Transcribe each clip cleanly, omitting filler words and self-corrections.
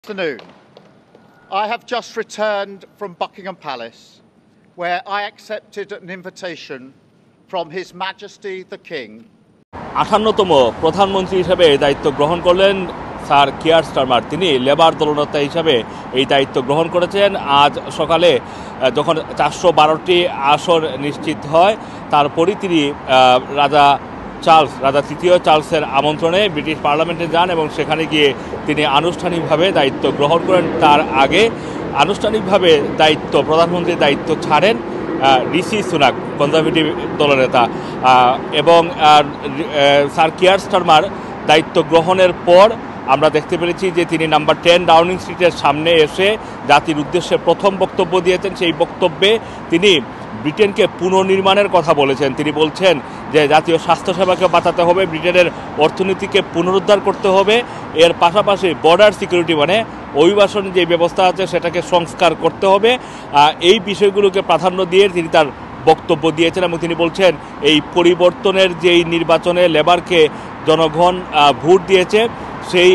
Afternoon. I have just returned from Buckingham Palace, where I accepted an invitation from His Majesty the King. 58তম প্রধানমন্ত্রী হিসেবে দায়িত্ব গ্রহণ করলেন sir Keir Starmer. তিনি Labour দলনেতা হিসাবে এই দায়িত্ব গ্রহণ করেছেন। আজ সকালে যখন 412টি আসন নিশ্চিত হয়, তারপরই তিনি রাজা তৃতীয় চার্লসের আমন্ত্রণে ব্রিটিশ পার্লামেন্টে যান এবং সেখানে গিয়ে তিনি আনুষ্ঠানিকভাবে দায়িত্ব গ্রহণ করেন। তার আগে আনুষ্ঠানিকভাবে প্রধানমন্ত্রীর দায়িত্ব ছাড়েন ঋষি সুনাক, কনজারভেটিভ দলনেতা। এবং স্যার কিয়ার স্টারমার দায়িত্ব গ্রহণের পর আমরা দেখতে পেরেছি যে তিনি নাম্বার 10 ডাউনিং স্ট্রিটের সামনে এসে জাতির উদ্দেশ্যে প্রথম বক্তব্য দিয়েছেন। সেই বক্তব্যে তিনি ব্রিটেনকে পুনর্নির্মাণের কথা বলেছেন। তিনি বলছেন যে জাতীয় স্বাস্থ্যসেবাকে বাঁচাতে হবে, ব্রিটেনের অর্থনীতিকে পুনরুদ্ধার করতে হবে, এর পাশাপাশি বর্ডার সিকিউরিটি মানে অভিবাসন যে ব্যবস্থা আছে সেটাকে সংস্কার করতে হবে। এই বিষয়গুলোকে প্রাধান্য দিয়ে তিনি তার বক্তব্য দিয়েছেন এবং তিনি বলছেন এই পরিবর্তনের যেই নির্বাচনে লেবারকে জনগণ ভোট দিয়েছে, সেই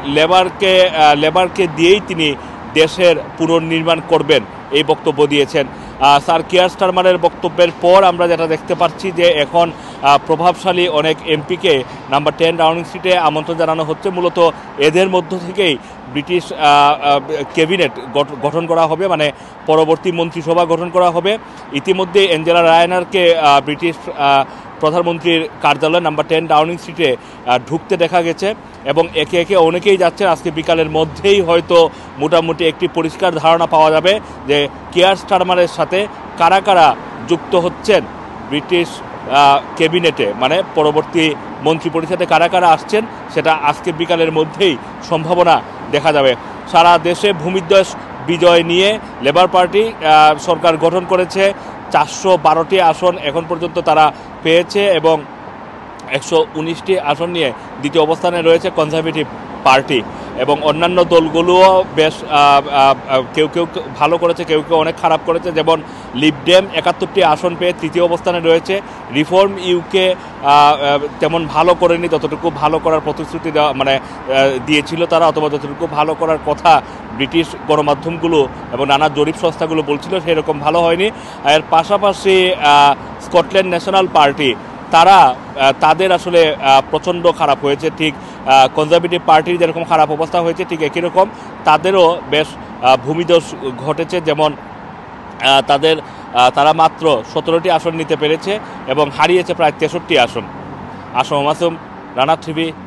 লেবারকে দিয়েই তিনি দেশের পুনর্নির্মাণ করবেন, এই বক্তব্য দিয়েছেন। স্যার কিয়ার স্টারমারের বক্তব্যের পর আমরা যেটা দেখতে পাচ্ছি যে এখন প্রভাবশালী অনেক এমপিকে নাম্বার 10 ডাউনিং স্ট্রিটে আমন্ত্রণ জানানো হচ্ছে। মূলত এদের মধ্য থেকেই ব্রিটিশ ক্যাবিনেট গঠন করা হবে, মানে পরবর্তী মন্ত্রিসভা গঠন করা হবে। ইতিমধ্যে অ্যাঞ্জেলা রায়নারকে ব্রিটিশ প্রধানমন্ত্রীর কার্যালয় নাম্বার 10 ডাউনিং স্ট্রিটে ঢুকতে দেখা গেছে এবং একে একে অনেকেই যাচ্ছেন। আজকে বিকালের মধ্যেই হয়তো মোটামুটি একটি পরিষ্কার ধারণা পাওয়া যাবে যে কিয়ার স্টারমারের সাথে কারা কারা যুক্ত হচ্ছেন ব্রিটিশ ক্যাবিনেটে, মানে পরবর্তী মন্ত্রী পরিষদে কারা কারা আসছেন, সেটা আজকে বিকালের মধ্যেই সম্ভাবনা দেখা যাবে। সারা দেশে ভূমিধ্বস বিজয় নিয়ে লেবার পার্টি সরকার গঠন করেছে। 412টি আসন এখন পর্যন্ত তারা পেয়েছে এবং 119টি আসন নিয়ে দ্বিতীয় অবস্থানে রয়েছে কনজারভেটিভ পার্টি। এবং অন্যান্য দলগুলোও বেশ কেউ কেউ ভালো করেছে, কেউ কেউ অনেক খারাপ করেছে। যেমন লিবডেম 71টি আসন পেয়ে তৃতীয় অবস্থানে রয়েছে। রিফর্ম ইউকে তেমন ভালো করেনি, ততটুকু ভালো করার প্রতিশ্রুতি দিয়েছিল তারা, অথবা যতটুকু ভালো করার কথা ব্রিটিশ গণমাধ্যমগুলো এবং নানা জরিপ সংস্থাগুলো বলছিল সেরকম ভালো হয়নি। এর পাশাপাশি স্কটল্যান্ড ন্যাশনাল পার্টি তাদের আসলে প্রচণ্ড খারাপ হয়েছে। ঠিক কনজারভেটিভ পার্টির যেরকম খারাপ অবস্থা হয়েছে ঠিক একই রকম তাদেরও বেশ ভূমিধস ঘটেছে। যেমন তারা মাত্র 17টি আসন নিতে পেরেছে এবং হারিয়েছে প্রায় 63 আসন। আসম মাসুম, রানা টিভি।